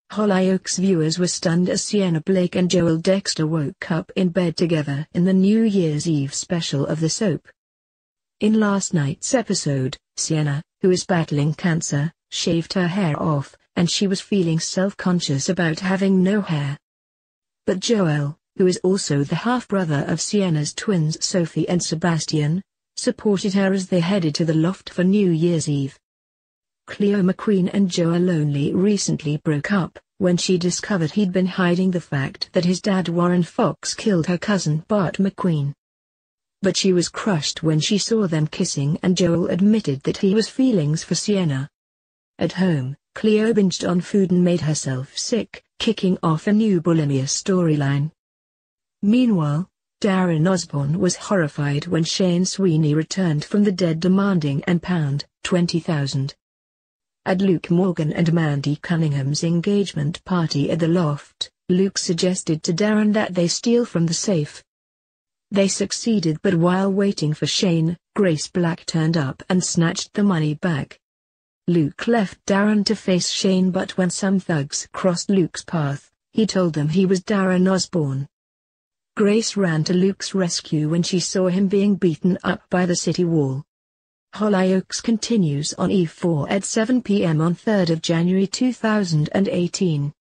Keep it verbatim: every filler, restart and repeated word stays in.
Hollyoaks viewers were stunned as Sienna Blake and Joel Dexter woke up in bed together in the New Year's Eve special of the soap. In last night's episode, Sienna, who is battling cancer, shaved her hair off, and she was feeling self-conscious about having no hair. But Joel, who is also the half-brother of Sienna's twins Sophie and Sebastian, supported her as they headed to the loft for New Year's Eve. Cleo McQueen and Joel only recently broke up, when she discovered he'd been hiding the fact that his dad Warren Fox killed her cousin Bart McQueen. But she was crushed when she saw them kissing and Joel admitted that he was feelings for Sienna. At home, Cleo binged on food and made herself sick, kicking off a new bulimia storyline. Meanwhile, Darren Osborne was horrified when Shane Sweeney returned from the dead demanding an pound twenty thousand. At Luke Morgan and Mandy Cunningham's engagement party at the loft, Luke suggested to Darren that they steal from the safe. They succeeded, but while waiting for Shane, Grace Black turned up and snatched the money back. Luke left Darren to face Shane, but when some thugs crossed Luke's path, he told them he was Darren Osborne. Grace ran to Luke's rescue when she saw him being beaten up by the city wall. Hollyoaks continues on E four at seven p m on third of January two thousand eighteen.